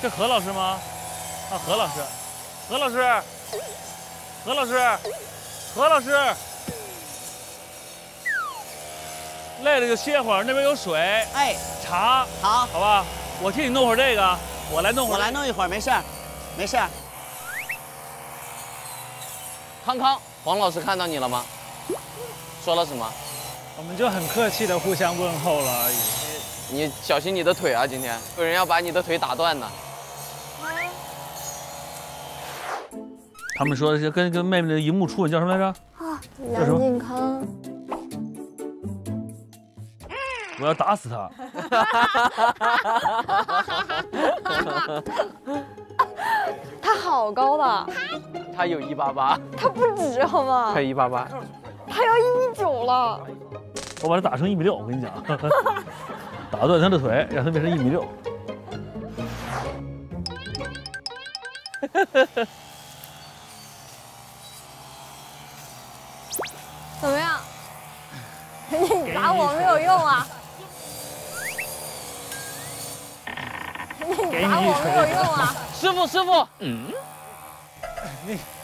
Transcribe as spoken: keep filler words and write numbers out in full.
这何老师吗？啊，何老师，何老师，何老师，何老师，累了就歇会儿，那边有水， 哎， 茶， 好， 好吧，我替你弄会儿这个，我来弄会儿， 我来弄一会儿，没事儿，没事儿。 康康，黄老师看到你了吗？说了什么？ 我们就很客气的互相问候了而已。 你小心你的腿啊！今天有人要把你的腿打断呢。 他们说是跟跟妹妹的荧幕初吻叫什么来着？ 啊，南靖康。 我要打死他！ 他好高的， 他有一八八， 他不止好吗？ 他一八八， 他要一米九了。 我把他打成一米六，我跟你讲，打断他的腿，让他变成一米六。 怎么样？你打我没有用啊！你打我没有用啊！ 师傅，师傅，嗯， 你